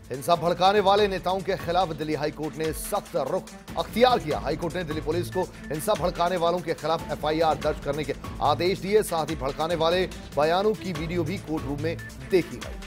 हिंसा भड़काने वाले नेताओं के खिलाफ दिल्ली हाईकोर्ट ने सख्त रुख अख्तियार किया। हाईकोर्ट ने दिल्ली पुलिस को हिंसा भड़काने वालों के खिलाफ एफआईआर दर्ज करने के आदेश दिए। साथ ही भड़काने वाले बयानों की वीडियो भी कोर्ट रूम में देखी गई।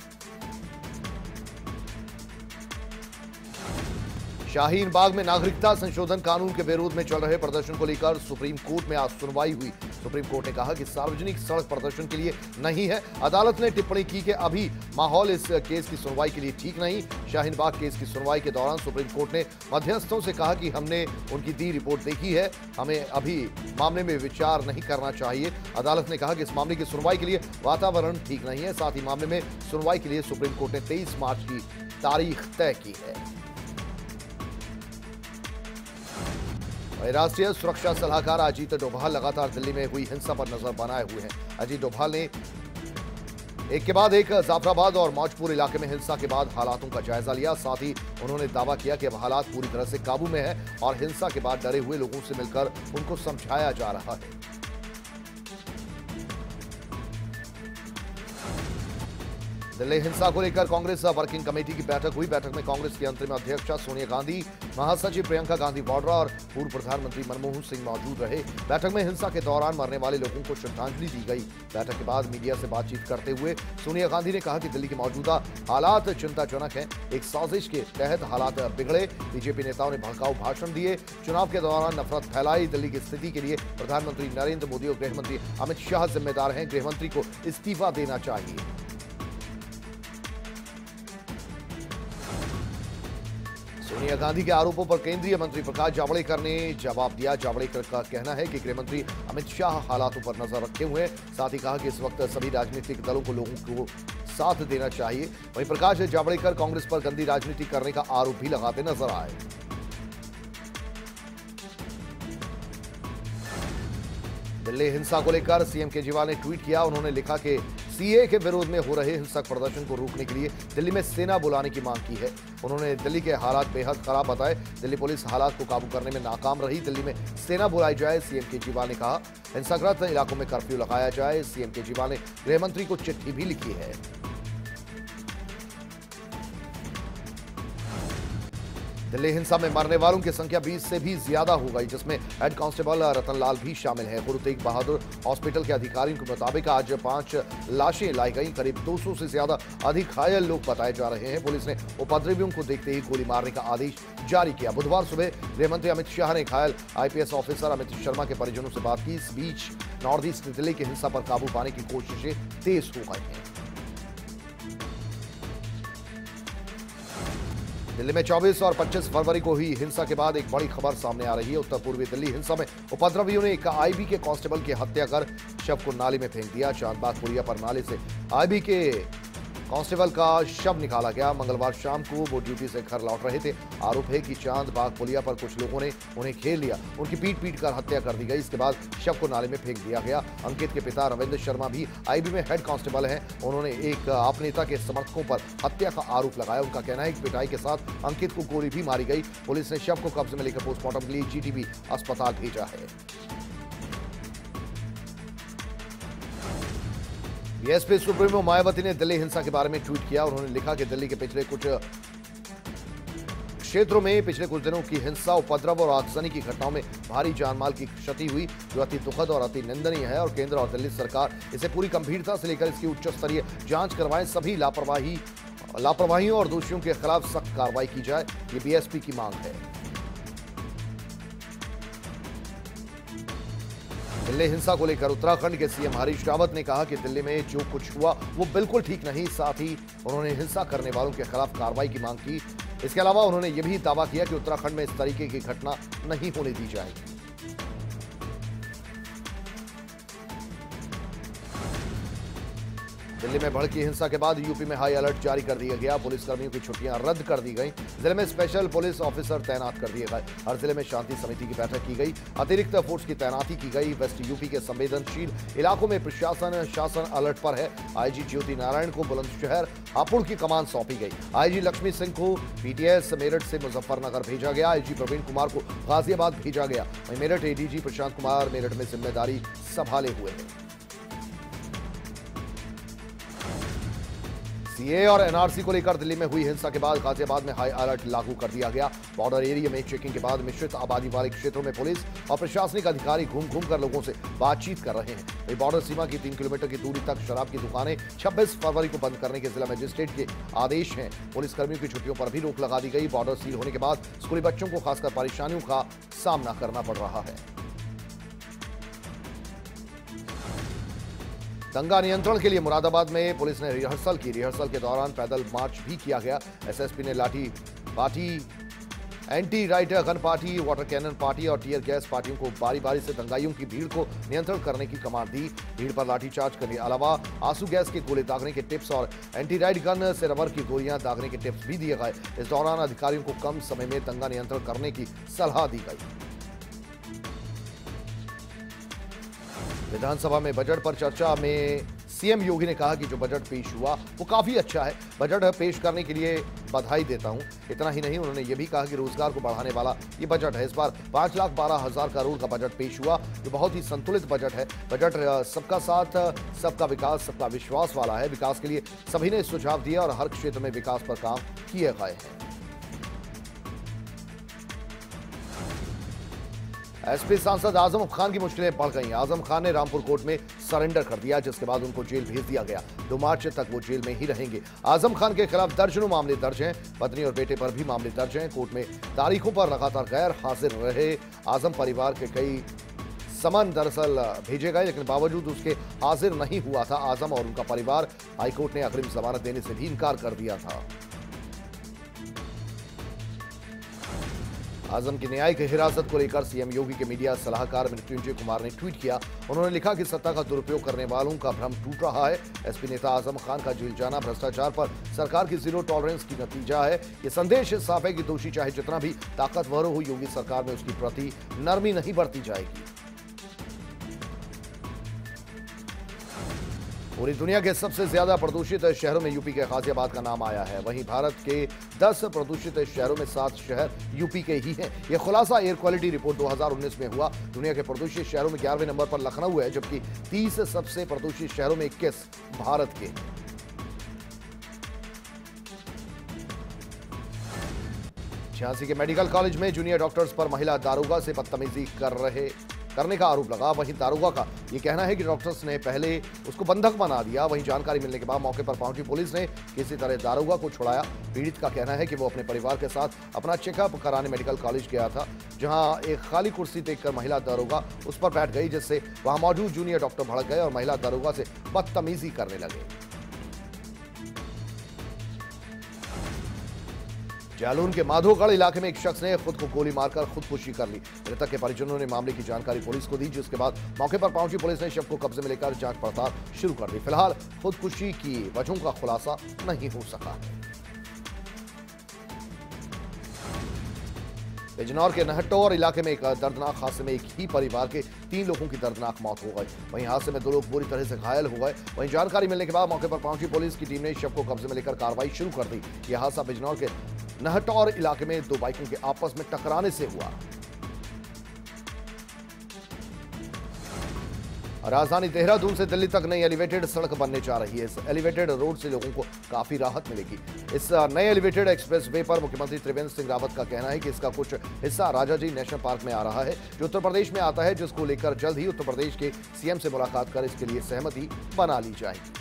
शाहीन बाग में नागरिकता संशोधन कानून के विरोध में चल रहे प्रदर्शन को लेकर सुप्रीम कोर्ट में आज सुनवाई हुई। सुप्रीम कोर्ट ने कहा कि सार्वजनिक सड़क प्रदर्शन के लिए नहीं है। अदालत ने टिप्पणी की कि अभी माहौल इस केस की सुनवाई के लिए ठीक नहीं। शाहीन बाग केस की सुनवाई के दौरान सुप्रीम कोर्ट ने मध्यस्थों से कहा कि हमने उनकी दी रिपोर्ट देखी है, हमें अभी मामले में विचार नहीं करना चाहिए। अदालत ने कहा कि इस मामले की सुनवाई के लिए वातावरण ठीक नहीं है। साथ ही मामले में सुनवाई के लिए सुप्रीम कोर्ट ने 23 मार्च की तारीख तय की है। राष्ट्रीय सुरक्षा सलाहकार अजीत डोभाल लगातार दिल्ली में हुई हिंसा पर नजर बनाए हुए हैं। अजीत डोभाल ने एक के बाद एक जाफराबाद और मौजपुर इलाके में हिंसा के बाद हालातों का जायजा लिया। साथ ही उन्होंने दावा किया कि अब हालात पूरी तरह से काबू में है और हिंसा के बाद डरे हुए लोगों से मिलकर उनको समझाया जा रहा है। दिल्ली हिंसा को लेकर कांग्रेस वर्किंग कमेटी की बैठक हुई। बैठक में कांग्रेस की अंतरिम अध्यक्ष सोनिया गांधी, महासचिव प्रियंका गांधी वाड्रा और पूर्व प्रधानमंत्री मनमोहन सिंह मौजूद रहे। बैठक में हिंसा के दौरान मरने वाले लोगों को श्रद्धांजलि दी गई। बैठक के बाद मीडिया से बातचीत करते हुए सोनिया गांधी ने कहा कि दिल्ली के मौजूदा हालात चिंताजनक हैं। एक साजिश के तहत हालात बिगड़े। बीजेपी नेताओं ने भड़काऊ भाषण दिए, चुनाव के दौरान नफरत फैलाई। दिल्ली की स्थिति के लिए प्रधानमंत्री नरेंद्र मोदी और गृहमंत्री अमित शाह जिम्मेदार हैं। गृहमंत्री को इस्तीफा देना चाहिए। सोनिया गांधी के आरोपों पर केंद्रीय मंत्री प्रकाश जावड़ेकर ने जवाब दिया। जावड़ेकर का कहना है कि गृहमंत्री अमित शाह हालातों पर नजर रखे हुए हैं। साथ ही कहा कि इस वक्त सभी राजनीतिक दलों को लोगों को साथ देना चाहिए। वहीं प्रकाश जावड़ेकर कांग्रेस पर गंदी राजनीति करने का आरोप भी लगाते नजर आए। दिल्ली हिंसा को लेकर सीएम केजरीवाल ने ट्वीट किया। उन्होंने लिखा कि सीए के विरोध में हो रहे हिंसक प्रदर्शन को रोकने के लिए दिल्ली में सेना बुलाने की मांग की है। उन्होंने दिल्ली के हालात बेहद खराब बताए। दिल्ली पुलिस हालात को काबू करने में नाकाम रही। दिल्ली में सेना बुलाई जाए। सीएम केजरीवाल ने कहा हिंसाग्रस्त इलाकों में कर्फ्यू लगाया जाए। सीएम केजरीवाल ने गृहमंत्री को चिट्ठी भी लिखी है। दिल्ली हिंसा में मरने वालों की संख्या 20 से भी ज्यादा हो गई, जिसमें हेड कांस्टेबल रतनलाल भी शामिल है। गुरु तेग बहादुर हॉस्पिटल के अधिकारियों के मुताबिक आज 5 लाशें लाई गई। करीब 200 से ज्यादा अधिक घायल लोग बताए जा रहे हैं। पुलिस ने उपद्रवियों को देखते ही गोली मारने का आदेश जारी किया। बुधवार सुबह गृहमंत्री अमित शाह ने घायल आईपीएस ऑफिसर अमित शर्मा के परिजनों से बात की। इस बीच नॉर्थ ईस्ट दिल्ली की हिंसा पर काबू पाने की कोशिशें तेज हो गई हैं। दिल्ली में 24 और 25 फरवरी को हुई हिंसा के बाद एक बड़ी खबर सामने आ रही है। उत्तर पूर्वी दिल्ली हिंसा में उपद्रवियों ने एक आईबी के कांस्टेबल की हत्या कर शव को नाले में फेंक दिया। चांदबाग पुलिया पर नाले से आईबी के कांस्टेबल का शव निकाला गया। मंगलवार शाम को वो ड्यूटी से घर लौट रहे थे। आरोप है कि चांदबाग पुलिया पर कुछ लोगों ने उन्हें घेर लिया, उनकी पीट कर हत्या कर दी गई। इसके बाद शव को नाले में फेंक दिया गया। अंकित के पिता रविंद्र शर्मा भी आईबी में हेड कांस्टेबल हैं। उन्होंने एक आप नेता के समर्थकों पर हत्या का आरोप लगाया। उनका कहना है कि पिटाई के साथ अंकित को गोली भी मारी गई। पुलिस ने शव को कब्जे में लेकर पोस्टमार्टम के लिए जीटीबी अस्पताल भेजा है। बीएसपी सुप्रीमो मायावती ने दिल्ली हिंसा के बारे में ट्वीट किया। उन्होंने लिखा कि दिल्ली के पिछले कुछ क्षेत्रों में पिछले कुछ दिनों की हिंसा, उपद्रव और आगजनी की घटनाओं में भारी जानमाल की क्षति हुई, जो अति दुखद और अति निंदनीय है। और केंद्र और दिल्ली सरकार इसे पूरी गंभीरता से लेकर इसकी उच्च स्तरीय जांच करवाएं। सभी लापरवाहियों और दोषियों के खिलाफ सख्त कार्रवाई की जाए, ये बीएसपी की मांग है। दिल्ली हिंसा को लेकर उत्तराखंड के सीएम हरीश रावत ने कहा कि दिल्ली में जो कुछ हुआ वो बिल्कुल ठीक नहीं। साथ ही उन्होंने हिंसा करने वालों के खिलाफ कार्रवाई की मांग की। इसके अलावा उन्होंने ये भी दावा किया कि उत्तराखंड में इस तरीके की घटना नहीं होने दी जाएगी। दिल्ली में भड़की हिंसा के बाद यूपी में हाई अलर्ट जारी कर दिया गया। पुलिसकर्मियों की छुट्टियां रद्द कर दी गई। जिले में स्पेशल पुलिस ऑफिसर तैनात कर दिए गए। हर जिले में शांति समिति की बैठक की गई। अतिरिक्त फोर्स की तैनाती की गई। वेस्ट यूपी के संवेदनशील इलाकों में प्रशासन शासन अलर्ट पर है। आईजी ज्योति नारायण को बुलंदशहर हापुड़ की कमान सौंपी गई। आईजी लक्ष्मी सिंह को पीटीएस मेरठ से मुजफ्फरनगर भेजा गया। आईजी प्रवीण कुमार को गाजियाबाद भेजा गया। वहीं मेरठ एडीजी प्रशांत कुमार मेरठ में जिम्मेदारी संभाले हुए हैं। सीए और एनआरसी को लेकर दिल्ली में हुई हिंसा के बाद गाजियाबाद में हाई अलर्ट लागू कर दिया गया। बॉर्डर एरिया में चेकिंग के बाद मिश्रित आबादी वाले क्षेत्रों में पुलिस और प्रशासनिक अधिकारी घूम घूम कर लोगों से बातचीत कर रहे हैं। वहीं बॉर्डर सीमा की 3 किलोमीटर की दूरी तक शराब की दुकानें 26 फरवरी को बंद करने के जिला मजिस्ट्रेट के आदेश हैं। पुलिसकर्मियों की छुट्टियों पर भी रोक लगा दी गई। बॉर्डर सील होने के बाद स्कूली बच्चों को खासकर परेशानियों का सामना करना पड़ रहा है। दंगा नियंत्रण के लिए मुरादाबाद में पुलिस ने रिहर्सल की। रिहर्सल के दौरान पैदल मार्च भी किया गया। एसएसपी ने लाठी party, anti riot gun party, water cannon party और टीयर गैस पार्टियों को बारी बारी से दंगाइयों की भीड़ को नियंत्रण करने की कमांड दी। भीड़ पर लाठीचार्ज करने के अलावा आंसू गैस के गोले दागने के टिप्स और एंटी राइट गन से रबर की गोलियां दागने के टिप्स भी दिए गए। इस दौरान अधिकारियों को कम समय में दंगा नियंत्रण करने की सलाह दी गई। विधानसभा में बजट पर चर्चा में सीएम योगी ने कहा कि जो बजट पेश हुआ वो काफी अच्छा है। बजट पेश करने के लिए बधाई देता हूं। इतना ही नहीं, उन्होंने ये भी कहा कि रोजगार को बढ़ाने वाला ये बजट है। इस बार 5,12,000 करोड़ का बजट पेश हुआ, जो बहुत ही संतुलित बजट है। बजट सबका साथ, सबका विकास, सबका विश्वास वाला है। विकास के लिए सभी ने सुझाव दिए और हर क्षेत्र में विकास पर काम किए गए हैं। एसपी सांसद आजम खान की मुश्किलें बढ़ गईं। आजम खान ने रामपुर कोर्ट में सरेंडर कर दिया, जिसके बाद उनको जेल भेज दिया गया। 2 मार्च तक वो जेल में ही रहेंगे। आजम खान के खिलाफ दर्जनों मामले दर्ज हैं। पत्नी और बेटे पर भी मामले दर्ज हैं। कोर्ट में तारीखों पर लगातार गैर हाजिर रहे आजम परिवार के कई समन दरअसल भेजे गए, लेकिन बावजूद उसके हाजिर नहीं हुआ था आजम और उनका परिवार। हाईकोर्ट ने अग्रिम जमानत देने से भी इनकार कर दिया था। आजम की न्यायिक हिरासत को लेकर सीएम योगी के मीडिया सलाहकार मृत्युंजय कुमार ने ट्वीट किया। उन्होंने लिखा कि सत्ता का दुरुपयोग करने वालों का भ्रम टूट रहा है। एसपी नेता आजम खान का जेल जाना भ्रष्टाचार पर सरकार की जीरो टॉलरेंस की नतीजा है। ये संदेश साफ है कि दोषी चाहे जितना भी ताकतवर हो, योगी सरकार में उसकी प्रति नरमी नहीं बरती जाएगी। पूरी दुनिया के सबसे ज्यादा प्रदूषित शहरों में यूपी के गाजियाबाद का नाम आया है। वहीं भारत के 10 प्रदूषित शहरों में 7 शहर यूपी के ही हैं। यह खुलासा एयर क्वालिटी रिपोर्ट 2019 में हुआ। दुनिया के प्रदूषित शहरों में 11वें नंबर पर लखनऊ है, जबकि 30 सबसे प्रदूषित शहरों में 21 भारत के। झांसी के मेडिकल कॉलेज में जूनियर डॉक्टर्स पर महिला दारोगा से बदतमीजी करने का आरोप लगा। वहीं दारोगा का यह कहना है कि डॉक्टर्स ने पहले उसको बंधक बना दिया। वहीं जानकारी मिलने के बाद मौके पर पहुंची पुलिस ने किसी तरह दारोगा को छुड़ाया। पीड़ित का कहना है कि वो अपने परिवार के साथ अपना चेकअप कराने मेडिकल कॉलेज गया था, जहां एक खाली कुर्सी देखकर महिला दारोगा उस पर बैठ गई, जिससे वहां मौजूद जूनियर डॉक्टर भड़क गए और महिला दारोगा से बदतमीजी करने लगे। जालौन के माधोगढ़ इलाके में एक शख्स ने खुद को गोली मारकर खुदकुशी कर ली। मृतक के परिजनों ने मामले की जानकारी पुलिस को दी, जिसके बाद मौके पर पहुंची पुलिस ने शव को कब्जे में लेकर जांच पड़ताल शुरू कर दी। फिलहाल खुदकुशी की वजहों का खुलासा नहीं हो सका। बिजनौर के नहटौर इलाके में एक दर्दनाक हादसे में एक ही परिवार के 3 लोगों की दर्दनाक मौत हो गई। वहीं हादसे में 2 लोग बुरी तरह से घायल हो गए। वहीं जानकारी मिलने के बाद मौके पर पहुंची पुलिस की टीम ने शव को कब्जे में लेकर कार्रवाई शुरू कर दी। यह हादसा बिजनौर के नहटौर इलाके में 2 बाइकों के आपस में टकराने से हुआ। राजधानी देहरादून से दिल्ली तक नई एलिवेटेड सड़क बनने जा रही है। इस एलिवेटेड रोड से लोगों को काफी राहत मिलेगी। इस नए एलिवेटेड एक्सप्रेस वे पर मुख्यमंत्री त्रिवेंद्र सिंह रावत का कहना है कि इसका कुछ हिस्सा राजाजी नेशनल पार्क में आ रहा है, जो उत्तर प्रदेश में आता है, जिसको लेकर जल्द ही उत्तर प्रदेश के सीएम से मुलाकात कर इसके लिए सहमति बना ली जाएगी।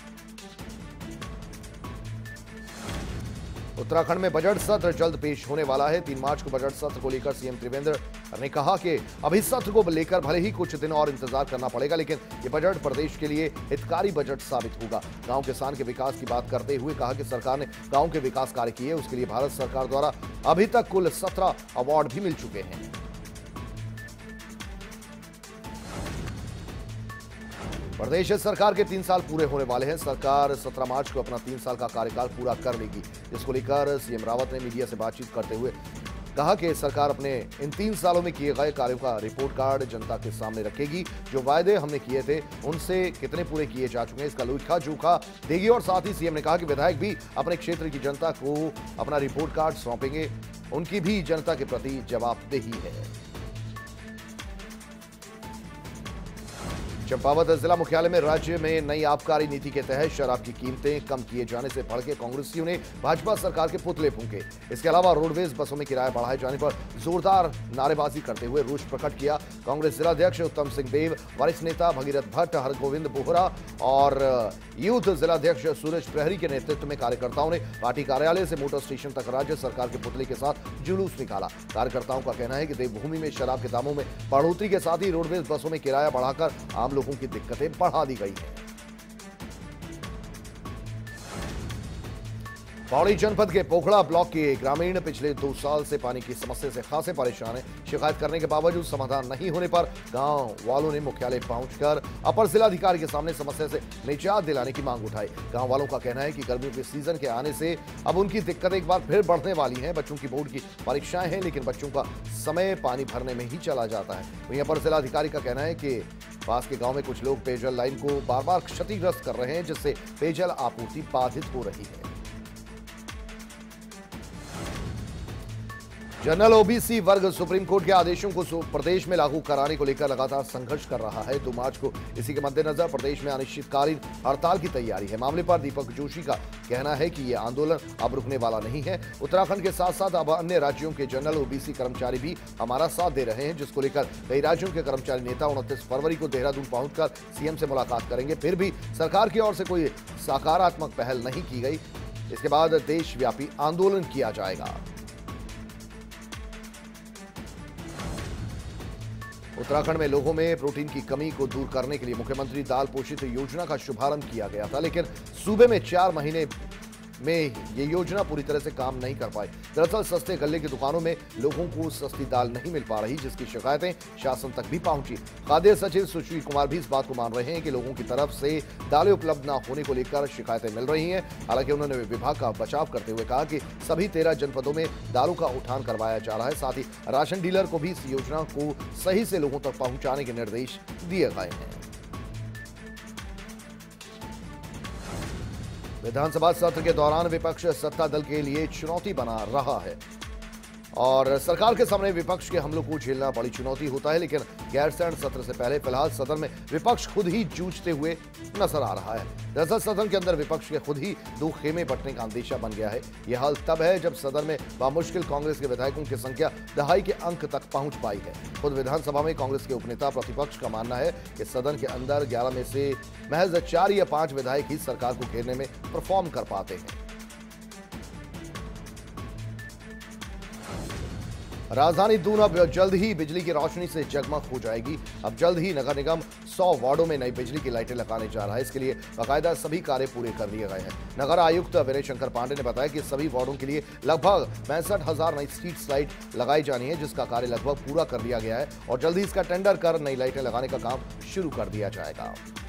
उत्तराखंड में बजट सत्र जल्द पेश होने वाला है। 3 मार्च को बजट सत्र को लेकर सीएम त्रिवेंद्र ने कहा कि अभी सत्र को लेकर भले ही कुछ दिन और इंतजार करना पड़ेगा, लेकिन ये बजट प्रदेश के लिए हितकारी बजट साबित होगा। गांव किसान के विकास की बात करते हुए कहा कि सरकार ने गांव के विकास कार्य किए, उसके लिए भारत सरकार द्वारा अभी तक कुल 17 अवार्ड भी मिल चुके हैं। प्रदेश सरकार के 3 साल पूरे होने वाले हैं। सरकार 17 मार्च को अपना 3 साल का कार्यकाल पूरा कर लेगी, जिसको लेकर सीएम रावत ने मीडिया से बातचीत करते हुए कहा कि सरकार अपने इन 3 सालों में किए गए कार्यों का रिपोर्ट कार्ड जनता के सामने रखेगी। जो वायदे हमने किए थे उनसे कितने पूरे किए जा चुके हैं, इसका लेखा जोखा देगी। और साथ ही सीएम ने कहा कि विधायक भी अपने क्षेत्र की जनता को अपना रिपोर्ट कार्ड सौंपेंगे। उनकी भी जनता के प्रति जवाबदेही है। चंपावत जिला मुख्यालय में राज्य में नई आबकारी नीति के तहत शराब की कीमतें कम किए जाने से भड़के कांग्रेसियों ने भाजपा सरकार के पुतले फूंके। इसके अलावा रोडवेज बसों में किराया बढ़ाए जाने पर जोरदार नारेबाजी करते हुए रोष प्रकट किया। कांग्रेस जिलाध्यक्ष उत्तम सिंह देव, वरिष्ठ नेता भगीरथ भट्ट, हरगोविंद बोहरा और यूथ जिलाध्यक्ष सूरज प्रहरी के नेतृत्व में कार्यकर्ताओं ने पार्टी कार्यालय से मोटर स्टेशन तक राज्य सरकार के पुतले के साथ जुलूस निकाला। कार्यकर्ताओं का कहना है कि देवभूमि में शराब के दामों में बढ़ोतरी के साथ ही रोडवेज बसों में किराया बढ़ाकर आम लोगों की दिक्कतें बढ़ा दी गई हैं। पौड़ी जनपद के पोखड़ा ब्लॉक के ग्रामीण पिछले 2 साल से पानी की समस्या से खासे परेशान हैं। शिकायत करने के बावजूद समाधान नहीं होने पर गांव वालों ने मुख्यालय पहुंचकर अपर जिलाधिकारी के सामने समस्या से निजात दिलाने की मांग उठाई। गांव वालों का कहना है कि गर्मियों के सीजन के आने से अब उनकी दिक्कतें एक बार फिर बढ़ने वाली हैं। बच्चों की बोर्ड की परीक्षाएं हैं, लेकिन बच्चों का समय पानी भरने में ही चला जाता है। वहीं अपर जिलाधिकारी का कहना है कि पास के गांव में कुछ लोग पेयजल लाइन को बार बार क्षतिग्रस्त कर रहे हैं, जिससे पेयजल आपूर्ति बाधित हो रही है। जनरल ओबीसी वर्ग सुप्रीम कोर्ट के आदेशों को प्रदेश में लागू कराने को लेकर लगातार संघर्ष कर रहा है। 2 मार्च को इसी के मद्देनजर प्रदेश में अनिश्चितकालीन हड़ताल की तैयारी है। मामले पर दीपक जोशी का कहना है कि यह आंदोलन अब रुकने वाला नहीं है। उत्तराखंड के साथ साथ अब अन्य राज्यों के जनरल ओबीसी कर्मचारी भी हमारा साथ दे रहे हैं, जिसको लेकर कई राज्यों के कर्मचारी नेता 29 फरवरी को देहरादून पहुंचकर सीएम से मुलाकात करेंगे। फिर भी सरकार की ओर से कोई सकारात्मक पहल नहीं की गई। इसके बाद देशव्यापी आंदोलन किया जाएगा। उत्तराखंड में लोगों में प्रोटीन की कमी को दूर करने के लिए मुख्यमंत्री दाल पोषित योजना का शुभारंभ किया गया था, लेकिन सूबे में 4 महीने में ये योजना पूरी तरह से काम नहीं कर पाई। दरअसल सस्ते गल्ले की दुकानों में लोगों को सस्ती दाल नहीं मिल पा रही, जिसकी शिकायतें शासन तक भी पहुंची। खाद्य सचिव सुशील कुमार भी इस बात को मान रहे हैं कि लोगों की तरफ से दालें उपलब्ध न होने को लेकर शिकायतें मिल रही हैं। हालांकि उन्होंने विभाग का बचाव करते हुए कहा कि सभी 13 जनपदों में दालों का उठान करवाया जा रहा है। साथ ही राशन डीलर को भी इस योजना को सही से लोगों तक पहुंचाने के निर्देश दिए गए हैं। विधानसभा सत्र के दौरान विपक्ष सत्ता दल के लिए चुनौती बना रहा है और सरकार के सामने विपक्ष के हमलों को झेलना बड़ी चुनौती होता है। लेकिन गैरसैंण सत्र से पहले फिलहाल सदन में विपक्ष खुद ही जूझते हुए नजर आ रहा है। दरअसल सदन के अंदर विपक्ष के खुद ही 2 खेमे बंटने का अंदेशा बन गया है। यह हाल तब है जब सदन में बामुश्किल कांग्रेस के विधायकों की संख्या दहाई के अंक तक पहुंच पाई है। खुद विधानसभा में कांग्रेस के उपनेता प्रतिपक्ष का मानना है कि सदन के अंदर 11 में से महज 4 या 5 विधायक ही सरकार को घेरने में परफॉर्म कर पाते हैं। राजधानी दून अब जल्द ही बिजली की रोशनी से जगमग हो जाएगी। अब जल्द ही नगर निगम 100 वार्डों में नई बिजली की लाइटें लगाने जा रहा है। इसके लिए बाकायदा सभी कार्य पूरे कर लिए गए हैं। नगर आयुक्त विनय शंकर पांडे ने बताया कि सभी वार्डों के लिए लगभग 65,000 नई स्ट्रीट लाइट लगाई जानी है, जिसका कार्य लगभग पूरा कर लिया गया है और जल्द ही इसका टेंडर कर नई लाइटें लगाने का काम शुरू कर दिया जाएगा।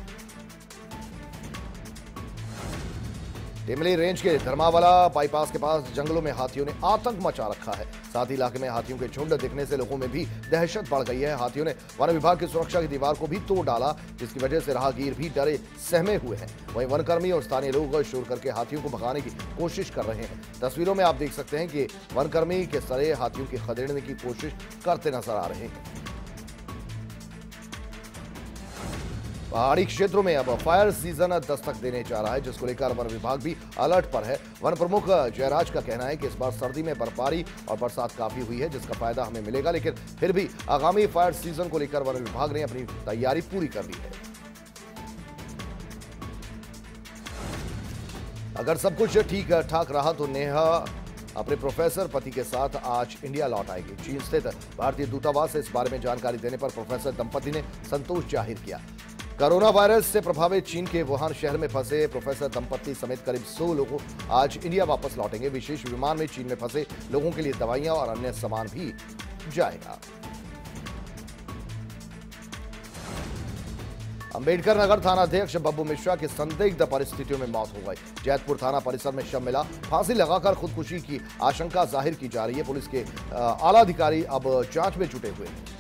टिमली रेंज के धर्मावाला बाईपास के पास जंगलों में हाथियों ने आतंक मचा रखा है। साथ ही इलाके में हाथियों के झुंड दिखने से लोगों में भी दहशत बढ़ गई है। हाथियों ने वन विभाग की सुरक्षा की दीवार को भी तोड़ डाला, जिसकी वजह से राहगीर भी डरे सहमे हुए हैं। वहीं वनकर्मी और स्थानीय लोग शोर करके हाथियों को भगाने की कोशिश कर रहे हैं। तस्वीरों में आप देख सकते हैं कि वनकर्मी किस तरह हाथियों की खदेड़ने की कोशिश करते नजर आ रहे हैं। पहाड़ी क्षेत्रों में अब फायर सीजन दस्तक देने जा रहा है, जिसको लेकर वन विभाग भी अलर्ट पर है। वन प्रमुख जयराज का कहना है कि इस बार सर्दी में बर्फबारी और बरसात काफी हुई है, जिसका फायदा हमें मिलेगा, लेकिन फिर भी आगामी फायर सीजन को लेकर वन विभाग ने अपनी तैयारी पूरी कर ली है। अगर सब कुछ ठीक ठाक रहा तो नेहा अपने प्रोफेसर पति के साथ आज इंडिया लौट आएगी। चीन स्थित भारतीय दूतावास से इस बारे में जानकारी देने पर प्रोफेसर दंपति ने संतोष जाहिर किया। कोरोना वायरस से प्रभावित चीन के वुहान शहर में फंसे प्रोफेसर दंपति समेत करीब 100 लोग आज इंडिया वापस लौटेंगे। विशेष विमान में चीन में फंसे लोगों के लिए दवाइयां और अन्य सामान भी जाएगा। अंबेडकर नगर थानाध्यक्ष बब्बू मिश्रा की संदिग्ध परिस्थितियों में मौत हो गई। जैतपुर थाना परिसर में शव मिला। फांसी लगाकर खुदकुशी की आशंका जाहिर की जा रही है। पुलिस के आला अधिकारी अब जांच में जुटे हुए हैं।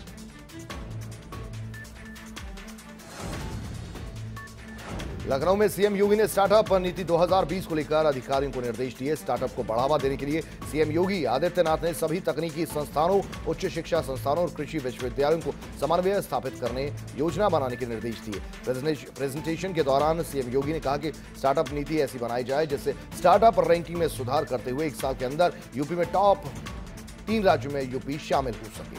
लखनऊ में सीएम योगी ने स्टार्टअप नीति 2020 को लेकर अधिकारियों को निर्देश दिए। स्टार्टअप को बढ़ावा देने के लिए सीएम योगी आदित्यनाथ ने सभी तकनीकी संस्थानों, उच्च शिक्षा संस्थानों और कृषि विश्वविद्यालयों को समन्वय स्थापित करने, योजना बनाने के निर्देश दिए। प्रेजेंटेशन के दौरान सीएम योगी ने कहा कि स्टार्टअप नीति ऐसी बनाई जाए जिससे स्टार्टअप रैंकिंग में सुधार करते हुए 1 साल के अंदर यूपी में टॉप 3 राज्यों में यूपी शामिल हो सके।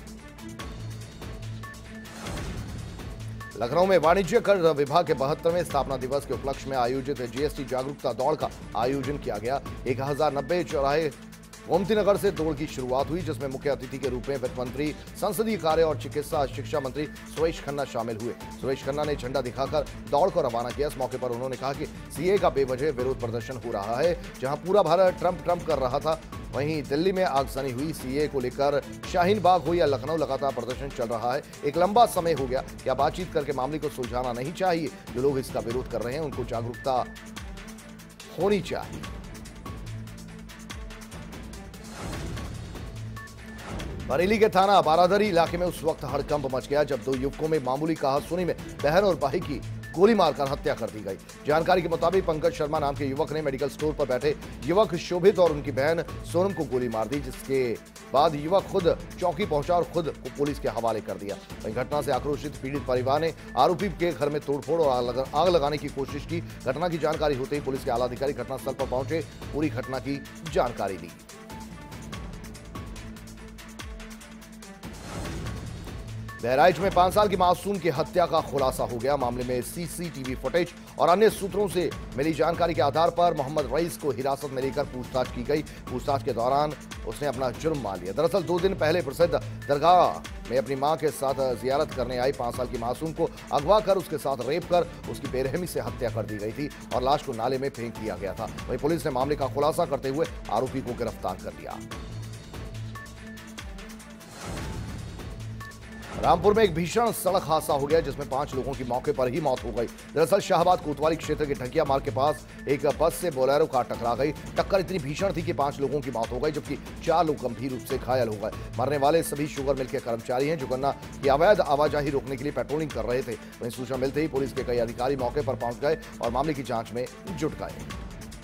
लखनऊ में वाणिज्य कर विभाग के 72वें स्थापना दिवस के उपलक्ष्य में आयोजित जीएसटी जागरूकता दौड़ का आयोजन किया गया। 1090 चौराहे गोमती नगर से दौड़ की शुरुआत हुई, जिसमें मुख्य अतिथि के रूप में वित्त मंत्री, संसदीय कार्य और चिकित्सा शिक्षा मंत्री सुरेश खन्ना शामिल हुए। सुरेश खन्ना ने झंडा दिखाकर दौड़ को रवाना किया। इस मौके पर उन्होंने कहा कि सीए का बेवजह विरोध प्रदर्शन हो रहा है। जहां पूरा भारत ट्रंप कर रहा था, वहीं दिल्ली में आगजनी हुई। सीए को लेकर शाहीन बाग हो या लखनऊ, लगातार प्रदर्शन चल रहा है। एक लंबा समय हो गया। क्या बातचीत करके मामले को सुलझाना नहीं चाहिए? जो लोग इसका विरोध कर रहे हैं उनको जागरूकता होनी चाहिए। बरेली के थाना बारादरी इलाके में उस वक्त हड़कंप मच गया जब 2 युवकों में मामूली कहासुनी में बहन और भाई की गोली मारकर हत्या कर दी गई। जानकारी के मुताबिक पंकज शर्मा नाम के युवक ने मेडिकल स्टोर पर बैठे युवक शोभित और उनकी बहन सोनम को गोली मार दी, जिसके बाद युवक खुद चौकी पहुंचा और खुद को पुलिस के हवाले कर दिया। वहीं घटना से आक्रोशित पीड़ित परिवार ने आरोपी के घर में तोड़फोड़ और आग लगाने की कोशिश की। घटना की जानकारी होते ही पुलिस के आला अधिकारी घटनास्थल पर पहुंचे, पूरी घटना की जानकारी ली। बहराइच में 5 साल की मासूम की हत्या का खुलासा हो गया। मामले में सीसीटीवी फुटेज और अन्य सूत्रों से मिली जानकारी के आधार पर मोहम्मद रईस को हिरासत में लेकर पूछताछ की गई। पूछताछ के दौरान उसने अपना जुर्म मान लिया। दरअसल 2 दिन पहले प्रसिद्ध दरगाह में अपनी मां के साथ जियारत करने आई 5 साल की मासूम को अगवा कर उसके साथ रेप कर उसकी बेरहमी से हत्या कर दी गई थी और लाश को नाले में फेंक दिया गया था। वहीं पुलिस ने मामले का खुलासा करते हुए आरोपी को गिरफ्तार कर लिया। रामपुर में एक भीषण सड़क हादसा हो गया जिसमें 5 लोगों की मौके पर ही मौत हो गई। दरअसल शाहबाद कोतवाली क्षेत्र के ढकिया मार्ग के पास एक बस से बोलेरो कार टकरा गई। टक्कर इतनी भीषण थी कि 5 लोगों की मौत हो गई, जबकि 4 लोग गंभीर रूप से घायल हो गए। मरने वाले सभी शुगर मिल के कर्मचारी हैं जो गन्ना की अवैध आवाजाही रोकने के लिए पेट्रोलिंग कर रहे थे। वहीं सूचना मिलते ही पुलिस के कई अधिकारी मौके पर पहुंच गए और मामले की जांच में जुट गए।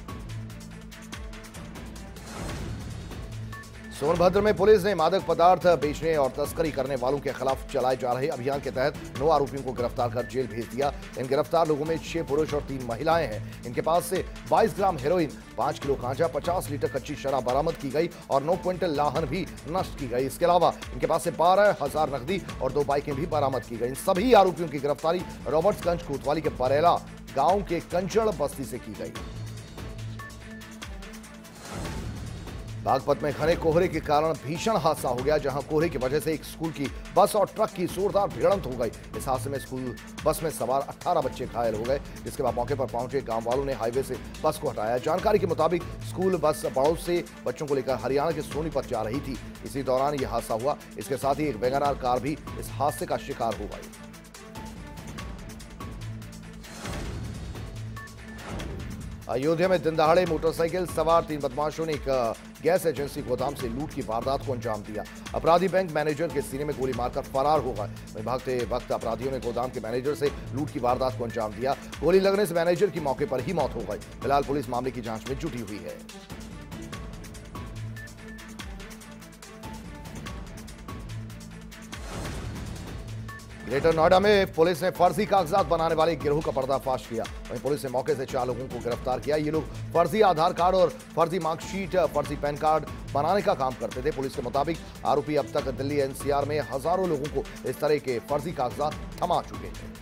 सोनभद्र में पुलिस ने मादक पदार्थ बेचने और तस्करी करने वालों के खिलाफ चलाए जा रहे अभियान के तहत 9 आरोपियों को गिरफ्तार कर जेल भेज दिया। इन गिरफ्तार लोगों में 6 पुरुष और 3 महिलाएं हैं। इनके पास से 22 ग्राम हेरोइन, 5 किलो गांजा, 50 लीटर कच्ची शराब बरामद की गई और 9 क्विंटल लाहन भी नष्ट की गई। इसके अलावा इनके पास से 12,000 नकदी और 2 बाइकें भी बरामद की गई। इन सभी आरोपियों की गिरफ्तारी रॉबर्ट्सगंज कोतवाली के बरेला गांव के कंचड़ बस्ती से की गई। बागपत में घने कोहरे के कारण भीषण हादसा हो गया, जहां कोहरे की वजह से एक स्कूल की बस और ट्रक की जोरदार भिड़ंत हो गई। इस हादसे में स्कूल बस में सवार 18 बच्चे घायल हो गए, जिसके बाद मौके पर पहुंचे गांव वालों ने हाईवे से बस को हटाया। जानकारी के मुताबिक स्कूल बस बड़ौद से बच्चों को लेकर हरियाणा के सोनीपत जा रही थी। इसी दौरान यह हादसा हुआ। इसके साथ ही एक वैगनआर कार भी इस हादसे का शिकार हो गई। अयोध्या में दिन दहाड़े मोटरसाइकिल सवार 3 बदमाशों ने एक गैस एजेंसी गोदाम से लूट की वारदात को अंजाम दिया। अपराधी बैंक मैनेजर के सीने में गोली मारकर फरार हो गए। वहीं भागते वक्त अपराधियों ने गोदाम के मैनेजर से लूट की वारदात को अंजाम दिया। गोली लगने से मैनेजर की मौके पर ही मौत हो गई। फिलहाल पुलिस मामले की जांच में जुटी हुई है। ग्रेटर नोएडा में पुलिस ने फर्जी कागजात बनाने वाले गिरोह का पर्दाफाश किया। वहीं पुलिस ने मौके से 4 लोगों को गिरफ्तार किया। ये लोग फर्जी आधार कार्ड और फर्जी मार्कशीट, फर्जी पैन कार्ड बनाने का काम करते थे। पुलिस के मुताबिक आरोपी अब तक दिल्ली एनसीआर में हजारों लोगों को इस तरह के फर्जी कागजात थमा चुके थे।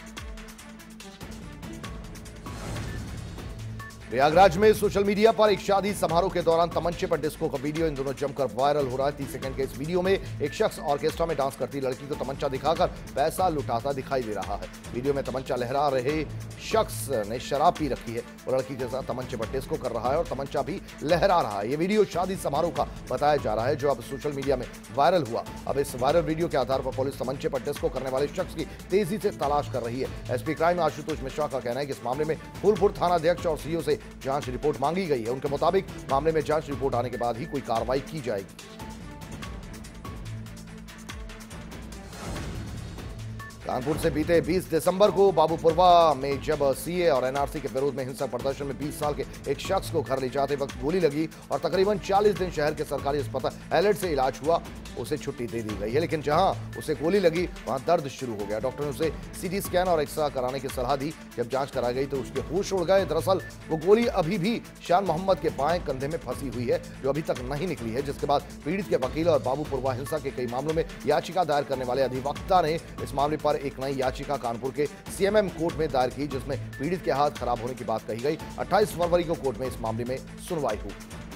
प्रयागराज में सोशल मीडिया पर एक शादी समारोह के दौरान तमंचे पर डिस्को का वीडियो इन दोनों जमकर वायरल हो रहा है। 30 सेकंड के इस वीडियो में एक शख्स ऑर्केस्ट्रा में डांस करती लड़की को तमंचा दिखाकर पैसा लुटाता दिखाई दे रहा है। वीडियो में तमंचा लहरा रहे शख्स ने शराब पी रखी है और लड़की के साथ तमंचे पर डिस्को कर रहा है और तमंचा भी लहरा रहा है। ये वीडियो शादी समारोह का बताया जा रहा है जो अब सोशल मीडिया में वायरल हुआ। अब इस वायरल वीडियो के आधार पर पुलिस तमंचे पर डिस्को करने वाले शख्स की तेजी से तलाश कर रही है। एसपी क्राइम आशुतोष मिश्रा का कहना है कि इस मामले में फूलपुर थाना अध्यक्ष और सीओ से जांच रिपोर्ट मांगी गई है। उनके मुताबिक मामले में जांच रिपोर्ट आने के बाद ही कोई कार्रवाई की जाएगी। कानपुर से बीते 20 दिसंबर को बाबूपुरवा में जब सीए और एनआरसी के विरोध में हिंसक प्रदर्शन में 20 साल के एक शख्स को घर ले जाते वक्त गोली लगी और तकरीबन 40 दिन शहर के सरकारी अस्पताल एलर्ट से इलाज हुआ, उसे छुट्टी दे दी गई है। लेकिन जहां उसे गोली लगी वहां दर्द शुरू हो गया। डॉक्टर ने उसे सीटी स्कैन और एक्सरे कराने की सलाह दी। जब जांच कराई गई तो उसके होश उड़ गए। दरअसल वो गोली अभी भी शान मोहम्मद के बाएं कंधे में फंसी हुई है, जो अभी तक नहीं निकली है, जिसके बाद पीड़ित के वकील और बाबूपुरवा हिंसा के कई मामलों में याचिका दायर करने वाले अधिवक्ता ने इस मामले पर एक नई याचिका कानपुर के सीएमएम कोर्ट में दायर की, जिसमें पीड़ित के हाथ खराब होने की बात कही गई। 28 फरवरी को कोर्ट में इस मामले में सुनवाई हुई।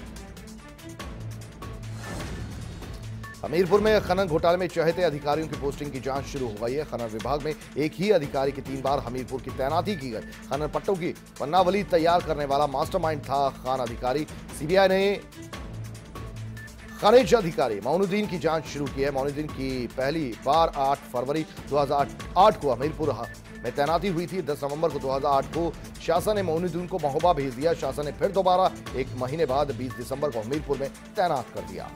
हमीरपुर में खनन घोटाले में चहेते अधिकारियों की पोस्टिंग की जांच शुरू हो गई है। खनन विभाग में एक ही अधिकारी की 3 बार हमीरपुर की तैनाती की गई। खनन पट्टों की पन्नावली तैयार करने वाला मास्टरमाइंड था खान अधिकारी। सीबीआई ने खनिज अधिकारी मोइनुद्दीन की जांच शुरू की है। मोइनुद्दीन की पहली बार 8 फरवरी 2008 को हमीरपुर में तैनाती हुई थी। 10 नवंबर को 2008 को शासन ने मोइनुद्दीन को महोबा भेज दिया। शासन ने फिर दोबारा 1 महीने बाद 20 दिसंबर को हमीरपुर में तैनात कर दिया।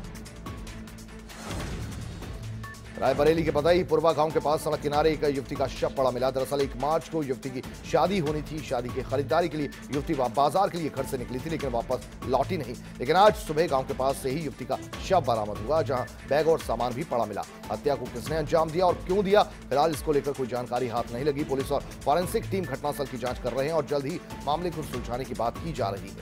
रायबरेली के पताई पुरवा गांव के पास सड़क किनारे एक युवती का शव पड़ा मिला। दरअसल 1 मार्च को युवती की शादी होनी थी। शादी की खरीदारी के लिए युवती बाजार के लिए घर से निकली थी, लेकिन वापस लौटी नहीं। लेकिन आज सुबह गांव के पास से ही युवती का शव बरामद हुआ, जहां बैग और सामान भी पड़ा मिला। हत्या को किसने अंजाम दिया और क्यों दिया, फिलहाल इसको लेकर कोई जानकारी हाथ नहीं लगी। पुलिस और फॉरेंसिक टीम घटनास्थल की जांच कर रहे हैं और जल्द ही मामले को सुलझाने की बात की जा रही है।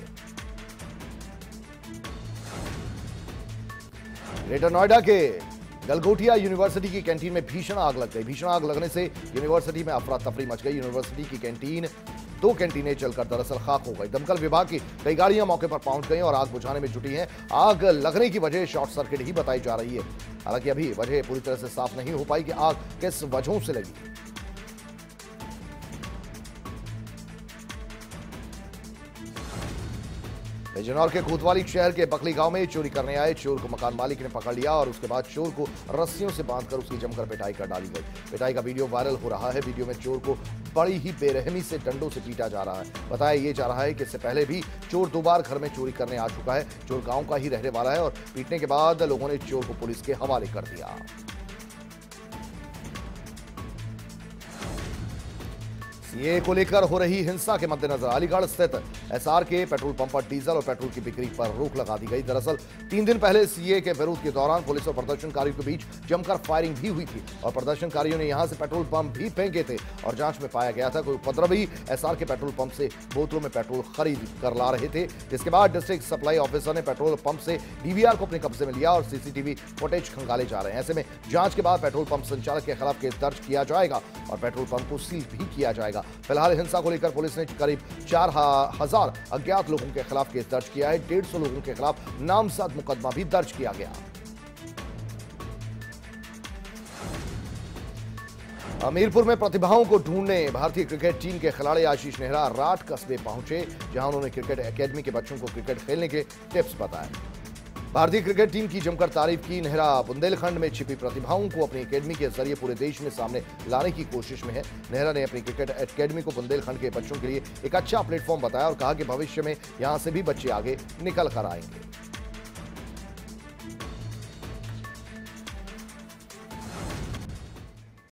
ग्रेटर नोएडा के गलगोटिया यूनिवर्सिटी की कैंटीन में भीषण आग लग गई। भीषण आग लगने से यूनिवर्सिटी में अफरा तफरी मच गई। यूनिवर्सिटी की कैंटीन 2 कैंटीनें चलकर दरअसल खाक हो गई। दमकल विभाग की कई गाड़ियां मौके पर पहुंच गई और आग बुझाने में जुटी हैं। आग लगने की वजह शॉर्ट सर्किट ही बताई जा रही है। हालांकि अभी वजह पूरी तरह से साफ नहीं हो पाई कि आग किस वजहों से लगी। बिजनौर के कोतवाली शहर के बकली गांव में चोरी करने आए चोर को मकान मालिक ने पकड़ लिया और उसके बाद चोर को रस्सियों से बांधकर उसकी जमकर पिटाई कर डाली गई। पिटाई का वीडियो वायरल हो रहा है। वीडियो में चोर को बड़ी ही बेरहमी से डंडों से पीटा जा रहा है। बताया ये जा रहा है कि इससे पहले भी चोर 2 बार घर में चोरी करने आ चुका है। चोर गाँव का ही रहने वाला है और पीटने के बाद लोगों ने चोर को पुलिस के हवाले कर दिया। सीए को लेकर हो रही हिंसा के मद्देनजर अलीगढ़ स्थित एसआर के पेट्रोल पंप पर डीजल और पेट्रोल की बिक्री पर रोक लगा दी गई। दरअसल 3 दिन पहले सीए के विरोध के दौरान पुलिस और प्रदर्शनकारियों के बीच जमकर फायरिंग भी हुई थी और प्रदर्शनकारियों ने यहां से पेट्रोल पंप भी फेंके थे और जांच में पाया गया था कोई उपद्रवी एसआर के पेट्रोल पंप से बोतलों में पेट्रोल खरीद कर ला रहे थे। जिसके बाद डिस्ट्रिक्ट सप्लाई ऑफिसर ने पेट्रोल पंप से डीवीआर को अपने कब्जे में लिया और सीसीटीवी फुटेज खंगाले जा रहे हैं। ऐसे में जांच के बाद पेट्रोल पंप संचालक के खिलाफ केस दर्ज किया जाएगा और पेट्रोल पंप को सील भी किया जाएगा। फिलहाल हिंसा को लेकर पुलिस ने करीब 4000 अज्ञात लोगों के खिलाफ केस दर्ज किया है। 150 लोगों के खिलाफ नामजद मुकदमा भी दर्ज किया गया। हमीरपुर में प्रतिभाओं को ढूंढने भारतीय क्रिकेट टीम के खिलाड़ी आशीष नेहरा राठ कस्बे पहुंचे, जहां उन्होंने क्रिकेट एकेडमी के बच्चों को क्रिकेट खेलने के टिप्स बताए। भारतीय क्रिकेट टीम की जमकर तारीफ की। नेहरा बुंदेलखंड में छिपी प्रतिभाओं को अपनी एकेडमी के जरिए पूरे देश में सामने लाने की कोशिश में है। नेहरा ने अपनी क्रिकेट एकेडमी को बुंदेलखंड के बच्चों के लिए एक अच्छा प्लेटफॉर्म बताया और कहा कि भविष्य में यहां से भी बच्चे आगे निकल कर आएंगे।